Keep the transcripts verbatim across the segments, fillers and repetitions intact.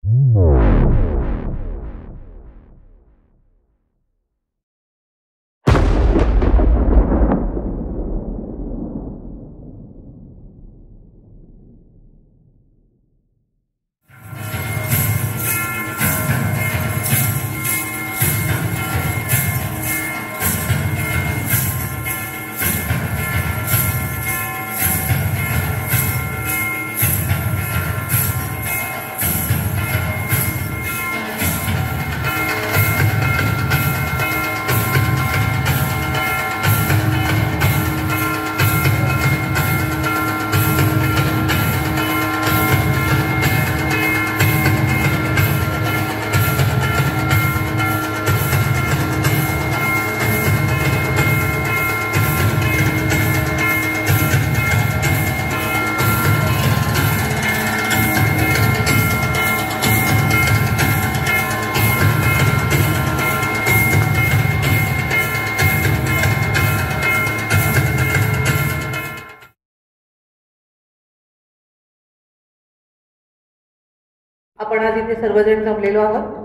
आपण आज इथे सर्वजण जमलेलो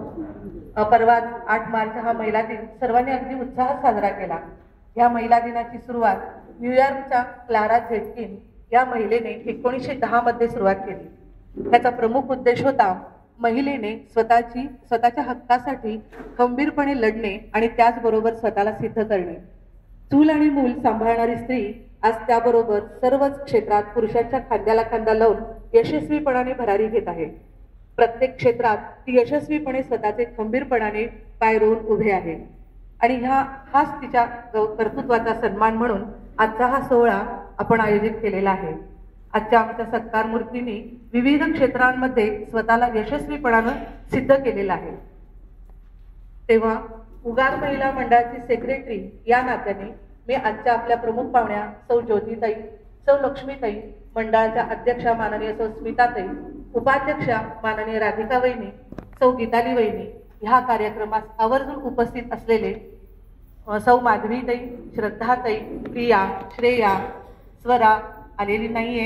आहोत। परवा आठ मार्च हा महिला दिन सर्वांनी अगदी उत्साहात साजरा केला। या महिला दिनाची सुरुवात न्यूयॉर्कच्या क्लारा झेटकिन या महिलेने एकोणीसशे दहा मध्ये सुरुवात केली। त्याचा प्रमुख उद्देश होता महिलेने स्वतःची स्वतःच्या हक्कासाठी खंबीरपणे लढणे आणि त्याचबरोबर स्वतःला सिद्ध करणे। चूल आणि मूल सांभाळणारी स्त्री आज त्याबरोबर सर्वच क्षेत्रात पुरुषांच्या खांद्याला खांदा लावून यशस्वीपणाने भरारी घेत आहे। प्रत्येक क्षेत्रात ती यशस्वीपणे स्वतःचे खंबीरपणाने पाय रोवून उभे आहे आणि ह्या हाच तिच्या कर्तृत्वाचा सन्मान म्हणून आजचा हा सोहळा आपण आयोजित केलेला आहे। आजच्या आमच्या सत्कार मूर्तींनी विविध क्षेत्रांमध्ये स्वतःला यशस्वीपणाने सिद्ध केलेला आहे। तेव्हा उगार महिला मंडळाची सेक्रेटरी या नात्याने मी आजच्या आपल्या प्रमुख पाहुण्या सौ ज्योतिताई, सौ लक्ष्मीताई, मंडळाच्या अध्यक्षा माननीय सौ स्मिताताई, उपाध्यक्षा माननीय राधिका वहिनी, सौ गीताली वहिनी, ह्या कार्यक्रमास आवर्जून उपस्थित असलेले सौ माधवीताई, श्रद्धाताई, प्रिया, श्रेया, स्वरा आलेली नाहीये,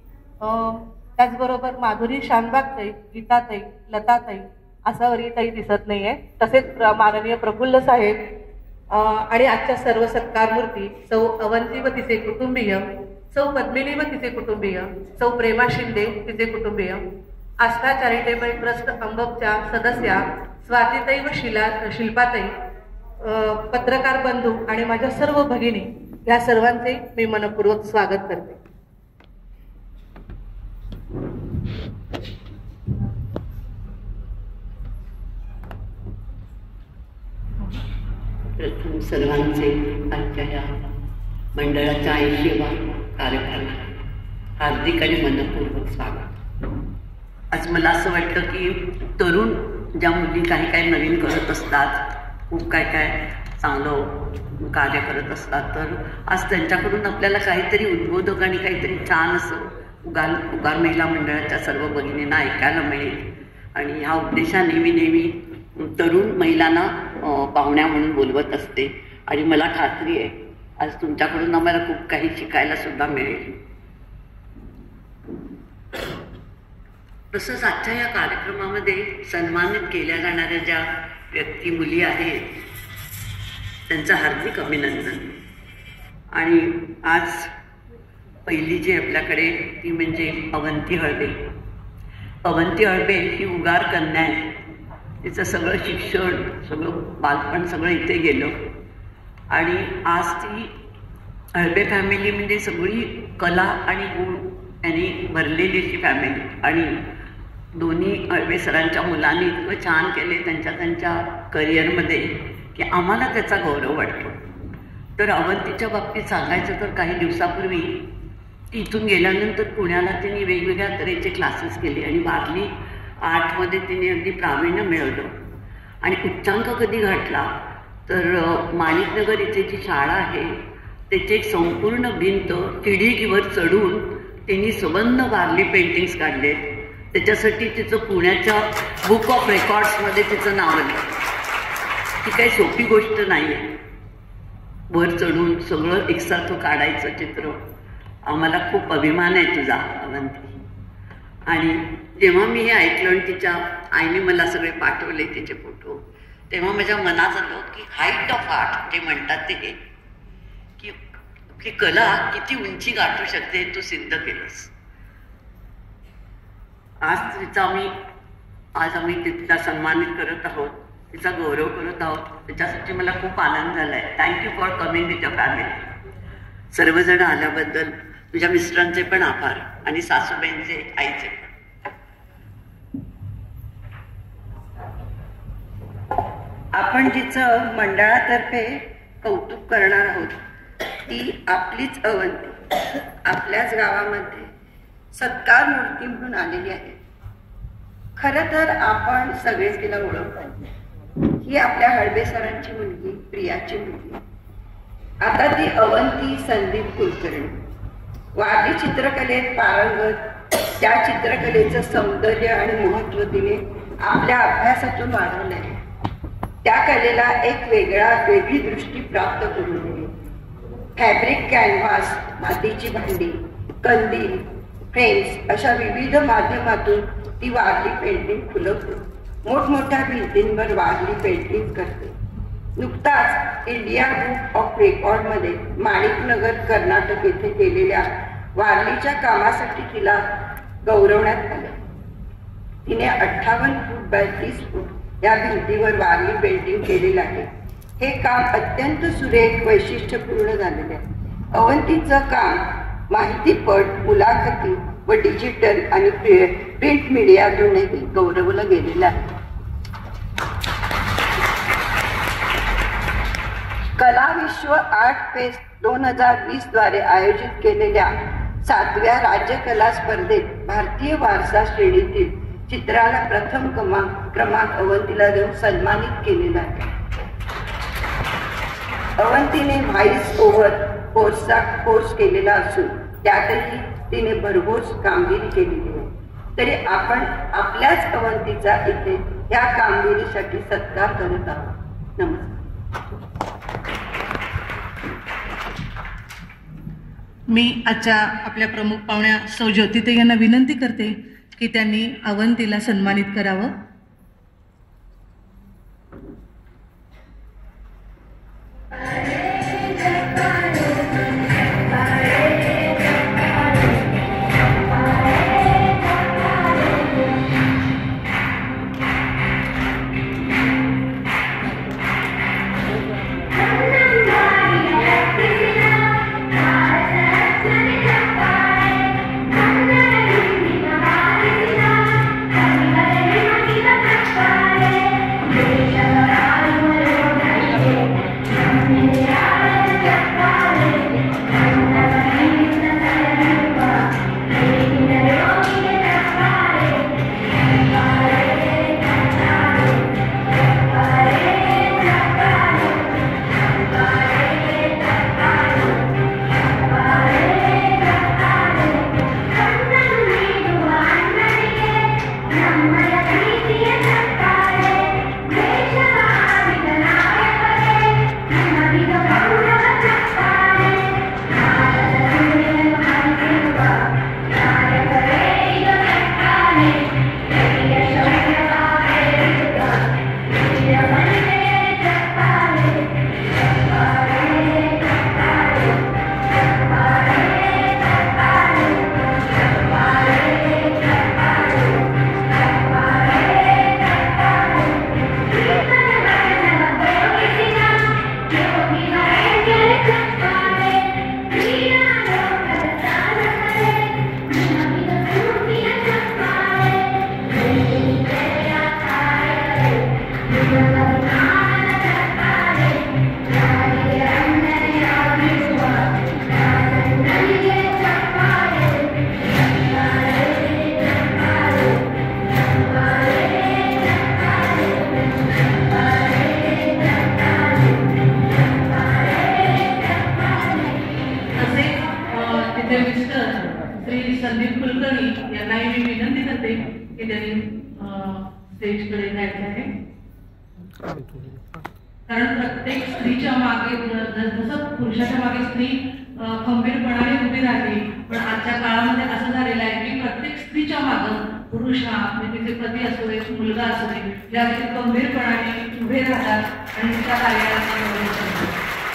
त्याचबरोबर माधुरी, शानबागताई, गीताताई, लताताई, आसावरीताई दिसत नाहीये, तसेच माननीय प्रफुल्ल साहेब आणि आजच्या सर्व सत्कार मूर्ती सौ अवंती व तिचे कुटुंबीय, सौ पद्मिनी व तिचे कुटुंबीय, सौ प्रेमा शिंदे तिचे कुटुंबीय, आस्था चॅरिटेबल ट्रस्ट अंबकच्या सदस्या स्वातीताई व शिला शिल्पाताई, पत्रकार बंधू आणि माझ्या सर्व भगिनी, या सर्वांचे मी मनपूर्वक स्वागत करते। प्रथम सर्वांचे आजच्या या मंडळाच्या ऐंशीवा कार्यक्रमात हार्दिक आणि मनपूर्वक स्वागत। आज मला असं वाटतं की तरुण ज्या मुली काही काही नवीन करत असतात, खूप काय काय चांगलं कार्य करत असतात, तर आज त्यांच्याकडून आपल्याला काहीतरी उद्बोधक आणि काहीतरी छान असं उगार उगार महिला मंडळाच्या सर्व भगिनींना ऐकायला मिळेल। आणि ह्या उद्देशाने मी नेहमी तरुण महिलांना पाहुण्या म्हणून बोलवत असते आणि मला खात्री आहे आज तुमच्याकडून आम्हाला खूप काही शिकायला सुद्धा मिळेल। तसंच आजच्या या कार्यक्रमामध्ये सन्मानित केल्या जाणाऱ्या ज्या व्यक्ती मुली आहेत त्यांचं हार्दिक अभिनंदन। आणि आज पहिली जी आपल्याकडे ती म्हणजे अवंती हळबे। अवंती हळबे ही उगार कन्या आहे। तिचं सगळं शिक्षण, सगळं बालपण सगळं इथे गेलं आणि आज ती हळबे फॅमिली म्हणजे सगळी कला आणि गुण यांनी भरलेली अशी फॅमिली। आणि दोन्ही हळबे सरांच्या मुलांनी इतकं छान केले त्यांच्या त्यांच्या करिअरमध्ये की आम्हाला त्याचा गौरव वाटतो। तर अवंतीच्या बाबतीत सांगायचं तर काही दिवसापूर्वी इथून गेल्यानंतर पुण्याला त्यांनी वेगवेगळ्या तऱ्हेचे क्लासेस केले आणि बारली आर्टमध्ये तिने अगदी प्रावीण्य मिळवलं आणि उच्चांक कधी गाठला तर माणिकनगर इथे जी शाळा आहे त्याची एक संपूर्ण भिंत तिढीवर चढून त्यांनी संबंध वारली पेंटिंग्स काढलेत। त्याच्यासाठी तिचं पुण्याच्या बुक ऑफ रेकॉर्ड्समध्ये तिचं नाव आलं। ती काही सोपी गोष्ट नाही आहे, वर चढून सगळं एकसारखं काढायचं चित्र। आम्हाला खूप अभिमान आहे तुझा अवंती। आणि जेव्हा मी हे ऐकलं आणि तिच्या आईने मला सगळे पाठवले तिचे फोटो, तेव्हा माझ्या मनात आलं की हाईट ऑफ आर्ट जे म्हणतात ते हे की की कला किती उंची गाठू शकते हे तू सिद्ध केलंस. आज तिचा आम्ही आज आम्ही तिचा सन्मानित करत आहोत, तिचा गौरव करत आहोत. त्याच्यासाठी मला खूप आनंद झाला आहे. Thank you for coming with your family. सर्वजण आल्याबद्दल तुझ्या मिस्टरांचे पण आभार आणि सासूबाईंचे, आईचे पण. आपण जिचं मंडळातर्फे कौतुक करणार आहोत ती आपलीच अवंती आपल्याच गावामध्ये सत्कार मूर्ती म्हणून आलेली आहे. खरं तर आपण सगळेच तिला ओळखतो. ही आपल्या हळबे सरांची मुलगी, प्रियाची मुलगी. आता ती अवंती संदीप कुलकर्णी वारली चित्रकलेत पारंगत. त्या चित्रकलेचं सौंदर्य आणि महत्त्व तिने आपल्या अभ्यासातून वाढवलं आहे. त्या कलेला एक वेगळा वेगळी दृष्टी प्राप्त करून दिली. फॅब्रिक, कॅनव्हास, मातीची भांडी, कंदील, फ्रेम्स अशा विविध माध्यमातून ती वारली पेंटिंग फुलवते. मोठमोठ्या भिंतींवर वारली पेंटिंग करते. नुकताच इंडिया बुक ऑफ रेकॉर्डमध्ये माणिकनगर कर्नाटक येथे केलेल्या वारलीच्या कामासाठी तिला गौरवण्यात आले. तिने अठ्ठावन्न फूट बाय तीस फूट या भिंतीवर वारली पेंटिंग केलेलं आहे. हे काम अत्यंत सुरेख, वैशिष्ट्यपूर्ण झालेले आहे. अवंतीचं काम माहितीपट, मुलाखती व डिजिटल आणि प्रिंट मीडियातूनही गौरवलं गेलेलं आहे. कला विश्व आर्ट फेस्ट दोन हजार वीस द्वारे आयोजित केलेल्या सातव्या राज्य कला स्पर्धेत भारतीय वारसा श्रेणीतील चित्राला प्रथम क्रमांक क्रमांक अवंतीला देऊन सन्मानित केलेला आहे. अवंतीने व्हाईस ओव्हर कोर्सचा कोर्स केलेला असून त्यातही तिने भरघोस कामगिरी केलेली आहे. तरी आपण आपल्याच अवंतीचा इथे या कामगिरीसाठी सत्कार करत आहोत. नमस्कार. मी आजच्या आपल्या प्रमुख पाहुण्या सौ ज्योतिताई यांना विनंती करते की त्यांनी अवंतीला सन्मानित करावं. संदीप कुलकर्णी यांनाही मी विनंती करते की त्यांनी स्टेजकडे जायचं आहे. कारण प्रत्येक स्त्रीच्या मागे जसं पुरुषाच्या मागे स्त्री खंबीरपणाने उभी राहते, पण आजच्या काळामध्ये असं झालेलं आहे की प्रत्येक स्त्रीच्या मागे पुरुष हा म्हणजे तिचे पती असू दे, मुलगा असू दे, या अगदी गंभीरपणाने उभे राहतात आणि त्या कार्याला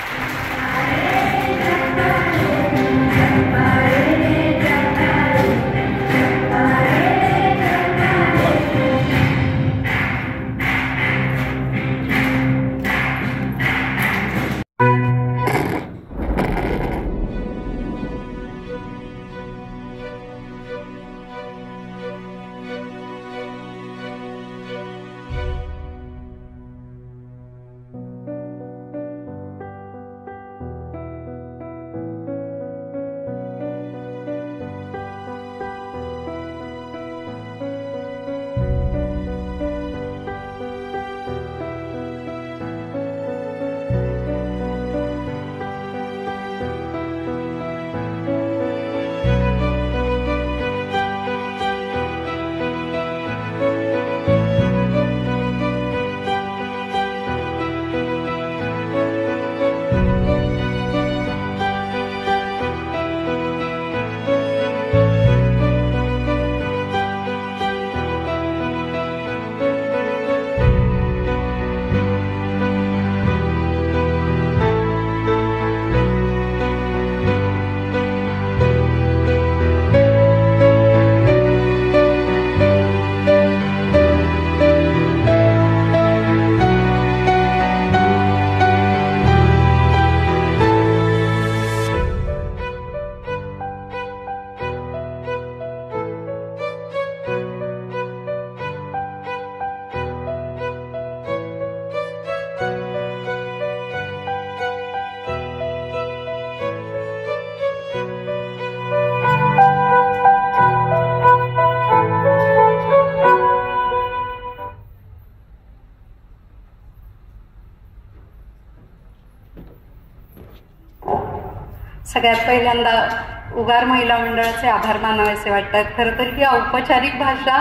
सगळ्यात पहिल्यांदा उगार महिला मंडळाचे आभार मानावेसे वाटतात. खरं तर ही औपचारिक भाषा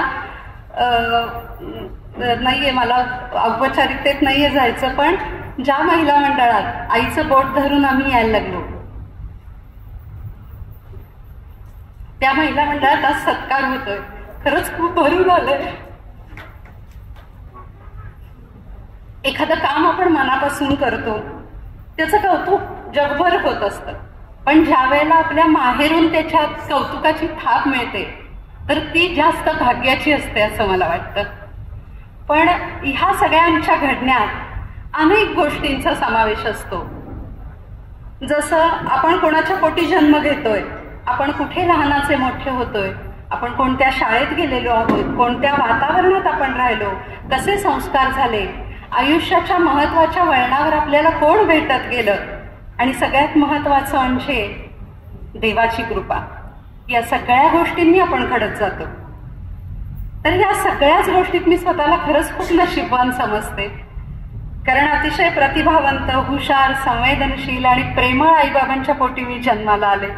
नाही आहे, मला औपचारिकतेत नाही आहे जायचं, पण ज्या महिला मंडळात आईचं बोट धरून आम्ही यायला लागलो त्या महिला मंडळात आज सत्कार होतोय. खरंच खूप भरून आलंय. एखादं काम आपण मनापासून करतो त्याचं कौतुक जगभर होत असतं, पण ज्या वेळेला आपल्या माहेरून त्याच्यात कौतुकाची थाप मिळते तर ती जास्त भाग्याची असते असं मला वाटतं. पण ह्या सगळ्यांच्या घडण्यात अनेक गोष्टींचा समावेश असतो. जसं आपण कोणाच्या पोटी जन्म घेतोय, आपण कुठे लहानाचे मोठे होतोय, आपण कोणत्या शाळेत गेलेलो आहोत, कोणत्या वातावरणात आपण राहिलो, कसे संस्कार झाले, आयुष्याच्या महत्वाच्या वळणावर आपल्याला कोण भेटत गेलं, आणि सगळ्यात महत्वाचं म्हणजे देवाची कृपा. या सगळ्या गोष्टींनी आपण घडत जातो. तर या सगळ्याच गोष्टीत मी स्वतःला खरंच खूप नशीबवान समजते, कारण अतिशय प्रतिभावंत, हुशार, संवेदनशील आणि प्रेमळ आईबाबांच्या पोटी मी जन्माला आले.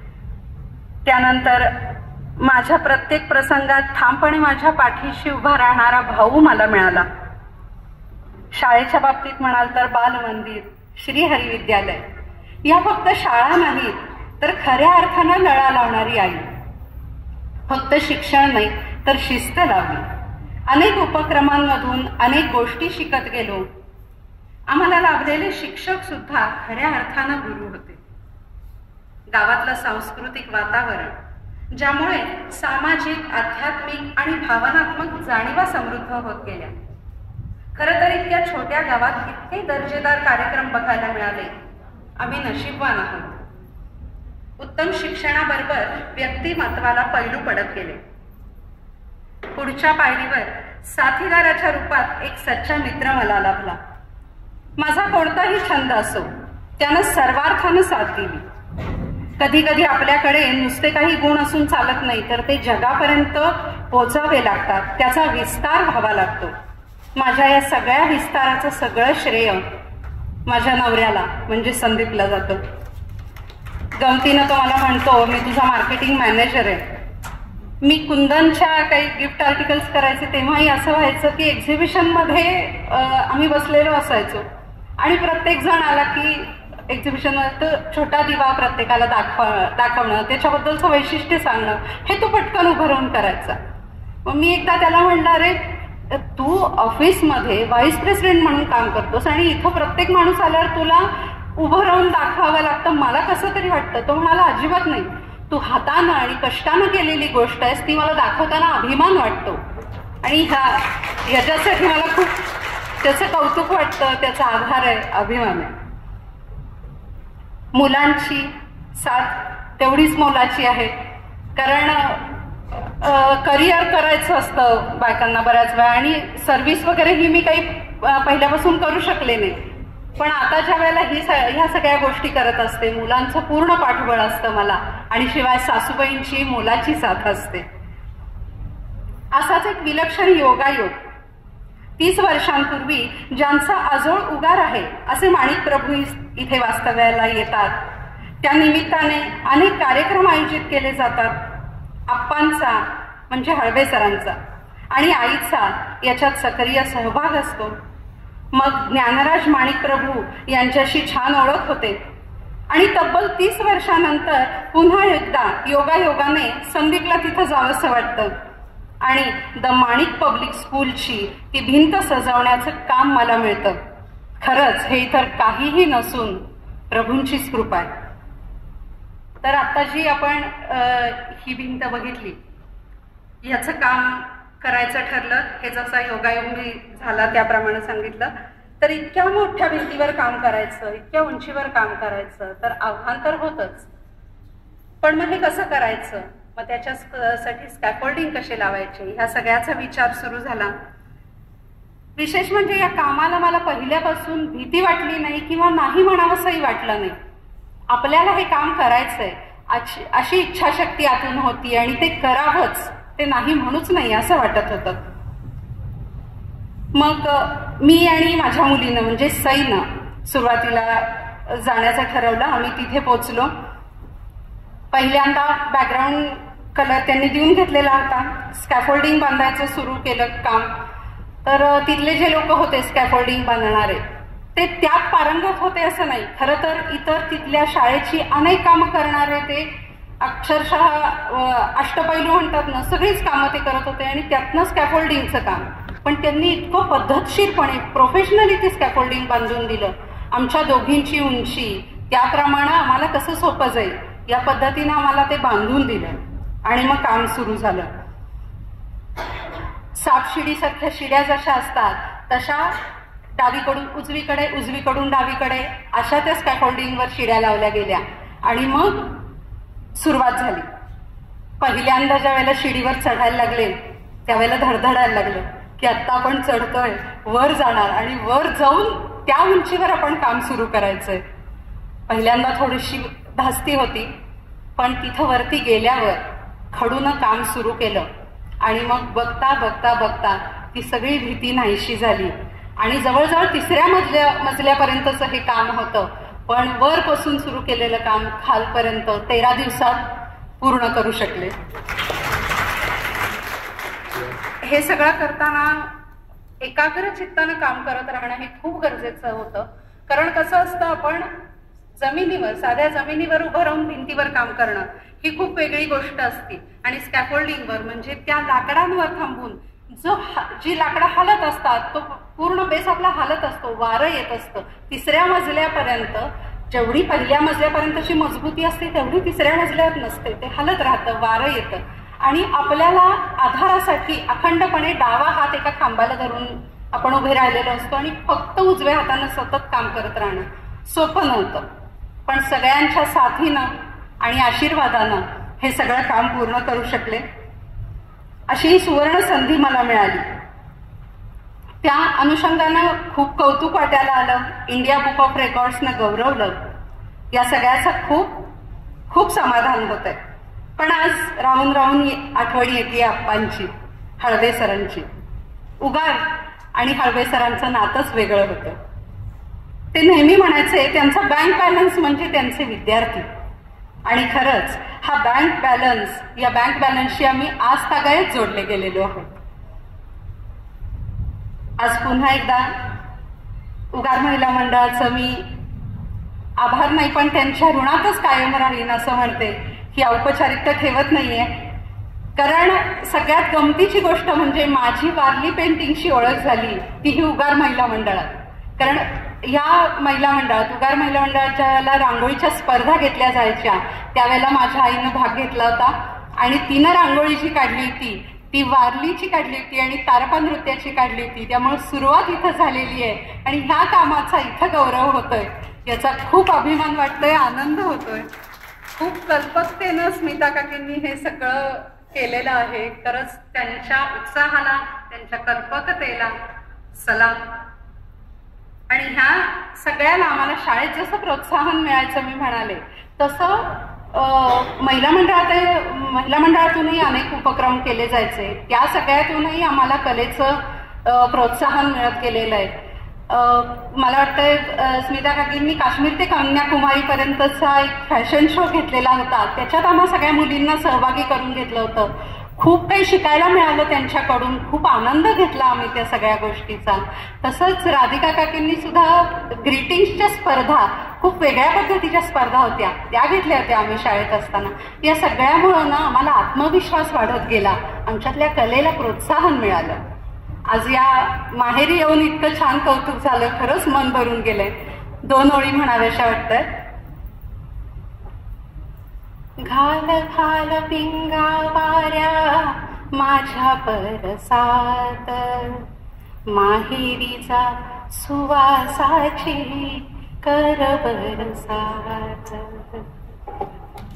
त्यानंतर माझ्या प्रत्येक प्रसंगात ठामपणे माझ्या पाठीशी उभा राहणारा भाऊ मला मिळाला. शाळेच्या बाबतीत म्हणाल तर बालमंदिर, श्रीहरी विद्यालय या फक्त शाळा नाहीत तर खऱ्या अर्थानं लळा लावणारी आई. फक्त शिक्षण नाही तर शिस्त लावली. अनेक उपक्रमांमधून अनेक गोष्टी शिकत गेलो. आम्हाला लाभलेले शिक्षक सुद्धा खऱ्या अर्थानं गुरु होते. गावातलं सांस्कृतिक वातावरण ज्यामुळे सामाजिक, आध्यात्मिक आणि भावनात्मक जाणीवा समृद्ध होत गेल्या. खरं तर इतक्या छोट्या गावात इतके दर्जेदार कार्यक्रम बघायला मिळाले. आम्ही नशीबवान आहोत. उत्तम शिक्षणाबरोबर व्यक्तिमत्वाला पैलू पडत गेले. पुढच्या पायरीवर साथीदाराच्या रूपात एक सच्चा मित्र मला लाभला. माझा कोणताही छंद असो त्यानं सर्वार्थानं साथ दिली. कधी कधी आपल्याकडे नुसते काही गुण असून चालत नाही तर ते जगापर्यंत पोचावे लागतात, त्याचा विस्तार व्हावा लागतो. माझ्या या सगळ्या विस्ताराचं सगळं श्रेय माझ्या नवऱ्याला म्हणजे संदीपला जातं. गमतीनं तो मला म्हणतो, मी तुझा मार्केटिंग मॅनेजर आहे. मी कुंदनच्या काही गिफ्ट आर्टिकल्स करायचे तेव्हाही असं व्हायचं की एक्झिबिशनमध्ये आम्ही बसलेलो असायचो आणि प्रत्येक जण आला की एक्झिबिशनमध्ये छोटा दिवा प्रत्येकाला दाखव दाखवणं त्याच्याबद्दलचं वैशिष्ट्य सांगणं हे तो पटकन उभं राहून करायचा. मग मी एकदा त्याला म्हणणार आहे, तू ऑफिसमध्ये व्हाईस प्रेसिडेंट म्हणून काम करतोस आणि इथं प्रत्येक माणूस आल्यावर तुला उभं राहून दाखवावं लागतं, मला कसं तरी वाटतं. तो म्हणाला, अजिबात नाही, तू हातानं आणि कष्टानं केलेली गोष्ट आहेस ती मला दाखवताना अभिमान वाटतो. आणि ह्या याच्यासाठी मला खूप त्याचं कौतुक वाटतं, त्याचा आधार आहे, अभिमान आहे. मुलांची साथ तेवढीच मोलाची आहे, कारण करिअर करायचं असतं बायकांना बऱ्याच वेळा, आणि सर्व्हिस वगैरे ही मी काही पहिल्यापासून करू शकले नाही. पण आता ज्या वेळेला ही ह्या सगळ्या गोष्टी करत असते, मुलांचं पूर्ण पाठबळ असतं मला, आणि शिवाय सासूबाईंची मोलाची साथ असते. असाच एक विलक्षण योगायोग तीस वर्षांपूर्वी ज्यांचा आजोळ उगार आहे असे माणिक प्रभू इथे वास्तव्याला येतात. त्या निमित्ताने अनेक कार्यक्रम आयोजित केले जातात. आप्पांचा म्हणजे हळवे सरांचा आणि आईचा याच्यात सक्रिय सहभाग असतो. मग ज्ञानराज माणिक प्रभू यांच्याशी छान ओळख होते आणि तब्बल तीस वर्षानंतर पुन्हा एकदा योगायोगाने संदीपला तिथं जावंसं वाटतं आणि द माणिक पब्लिक स्कूलची ती भिंत सजवण्याचं काम मला मिळतं. खरंच हे इतर काहीही नसून प्रभूंचीच कृपा आहे. तर आता जी आपण ही भिंत बघितली, याचं काम करायचं ठरलं. हे जसा योगायोग मी झाला त्याप्रमाणे सांगितलं. तर इतक्या मोठ्या भिंतीवर काम करायचं, इतक्या उंचीवर काम करायचं, तर आव्हान तर होतच. पण मग हे कसं करायचं, मग त्याच्यासाठी स्कॅफोल्डिंग कसे लावायचे, ह्या सगळ्याचा विचार सुरू झाला. विशेष म्हणजे या कामाला मला पहिल्यापासून भीती वाटली नाही किंवा नाही म्हणावंसंही वाटलं नाही. आपल्याला हे काम करायचंय अशी इच्छाशक्ती आतून होती आणि ते करावंच, ते नाही म्हणूच नाही असं वाटत होतं. मग मी आणि माझ्या मुलीनं म्हणजे सईनं सुरुवातीला जाण्याचं ठरवलं. आम्ही तिथे पोचलो. पहिल्यांदा बॅकग्राऊंड कलर त्यांनी देऊन घेतलेला होता. स्कॅफोल्डिंग बांधायचं सुरू केलं काम. तर तिथले जे लोक होते स्कॅफोल्डिंग बांधणारे, ते त्यात पारंगत होते असं नाही. खरं तर इतर तिथल्या शाळेची अनेक कामं करणारे ते अक्षरशः अष्टपैलू म्हणतात ना, सगळीच कामं ते करत होते आणि त्यातनं स्कॅफोल्डिंगचं काम. पण त्यांनी इतकं पद्धतशीरपणे प्रोफेशनली ते स्कॅफोल्डिंग बांधून दिलं. आमच्या दोघींची उंची त्याप्रमाणे आम्हाला कसं सोपं जाईल या पद्धतीनं आम्हाला ते बांधून दिलं आणि मग काम सुरू झालं. सापशिडीसारख्या शिड्या जशा असतात तशा डावीकडून उजवीकडे, उजवीकडून डावीकडे अशा त्या स्कॅफोल्डिंगवर शिड्या लावल्या गेल्या आणि मग सुरुवात झाली. पहिल्यांदा ज्या वेळेला शिडीवर चढायला लागले त्यावेळेला धडधडायला लागलं की आत्ता आपण चढतोय, वर जाणार आणि वर जाऊन त्या उंचीवर आपण काम सुरू करायचंय. पहिल्यांदा थोडीशी धास्ती होती, पण तिथं वरती गेल्यावर खडून काम सुरू केलं आणि मग बघता बघता बघता ती सगळी भीती नाहीशी झाली आणि जवळजवळ तिसऱ्या मजल्या मजल्यापर्यंतचं हे काम होतं. पण वरपासून सुरू केलेलं काम खालपर्यंत तेरा दिवसात पूर्ण करू शकले. हे सगळं करताना एकाग्र चित्तानं काम करत राहणं हे खूप गरजेचं होतं. कारण कसं असतं, आपण जमिनीवर, साध्या जमिनीवर उभं राहून भिंतीवर काम करणं ही खूप वेगळी गोष्ट असते आणि स्कॅफोल्डिंगवर म्हणजे त्या लाकडांवर थांबून जो जी लाकडं हालत असतात तो पूर्ण बेस आपला हालत असतो, वारं येत असतं. तिसऱ्या मजल्यापर्यंत जेवढी पहिल्या मजल्यापर्यंतची मजबूती असते तेवढी तिसऱ्या मजल्यात नसते. ते हालत राहतं, वारं येतं आणि आपल्याला आधारासाठी अखंडपणे डावा हात एका खांबाला धरून आपण उभे राहिलेलो असतो आणि फक्त उजव्या हातानं सतत काम करत राहणं सोपं नव्हतं. पण सगळ्यांच्या साथीनं आणि आशीर्वादानं हे सगळं काम पूर्ण करू शकले. अशी ही सुवर्ण संधी मला मिळाली. त्या अनुषंगानं खूप कौतुक वाटायला आलं. इंडिया बुक ऑफ रेकॉर्ड्सनं गौरवलं. या सगळ्याचं खूप खूप समाधान होत आहे. पण आज राहून राहून आठवण येते आप्पांची, हळवे सरांची. उगार आणि हळवे सरांचं नातंच वेगळं होतं. ते नेहमी म्हणायचे त्यांचा बँक बॅलन्स म्हणजे त्यांचे विद्यार्थी. आणि खरंच हा बँक बॅलन्स, या बँक बॅलन्सशी आम्ही आज तागायत जोडले गेलेलो आहोत. आज पुन्हा एकदा उगार महिला मंडळाचं मी आभार नाही पण त्यांच्या ऋणातच कायम राहीन असं म्हणते. ही औपचारिकता ठेवत नाहीये, कारण सगळ्यात गमतीची गोष्ट म्हणजे माझी वारली पेंटिंगशी ओळख झाली ती ही उगार महिला मंडळात. कारण ह्या महिला मंडळात उगार महिला मंडळाच्या रांगोळीच्या स्पर्धा घेतल्या जायच्या त्यावेळेला माझ्या आईनं भाग घेतला होता आणि तिनं रांगोळी जी काढली होती ती वारलीची काढली होती आणि तारपा नृत्याची काढली होती. त्यामुळे सुरुवात इथं झालेली आहे आणि ह्या कामाचा इथं गौरव होतोय याचा खूप अभिमान वाटतोय, आनंद होतोय. खूप कल्पकतेनं स्मिता काकींनी हे सगळं केलेलं आहे. खरंच त्यांच्या उत्साहाला त्यांच्या कल्पकतेला सलाम. आणि ह्या सगळ्याला आम्हाला शाळेत जसं प्रोत्साहन मिळायचं मी म्हणाले तसं महिला मंडळात महिला मंडळातूनही अनेक उपक्रम केले जायचे. त्या सगळ्यातूनही आम्हाला कलेचं प्रोत्साहन मिळत गेलेलं आहे. मला वाटतंय स्मिता काकींनी काश्मीर ते कन्याकुमारीपर्यंतचा एक फॅशन शो घेतलेला होता. त्याच्यात आम्हा सगळ्या मुलींना सहभागी करून घेतलं होतं. खूप काही शिकायला मिळालं त्यांच्याकडून, खूप आनंद घेतला आम्ही त्या सगळ्या गोष्टीचा. तसंच राधिका काकींनी सुद्धा ग्रीटिंग्सच्या स्पर्धा, खूप वेगळ्या पद्धतीच्या स्पर्धा होत्या त्या घेतल्या होत्या आम्ही शाळेत असताना. या सगळ्यामुळं ना आम्हाला आत्मविश्वास वाढत गेला, आमच्यातल्या कलेला प्रोत्साहन मिळालं. आज या माहेरी येऊन इतकं छान कौतुक झालं, खरंच मन भरून गेलंय. दोन ओळी म्हणाव्याशा वाटतात. घाल घाल पिंगा वाऱ्या माझ्या परसात, माहेरीचा सुवासाची कर बरसात.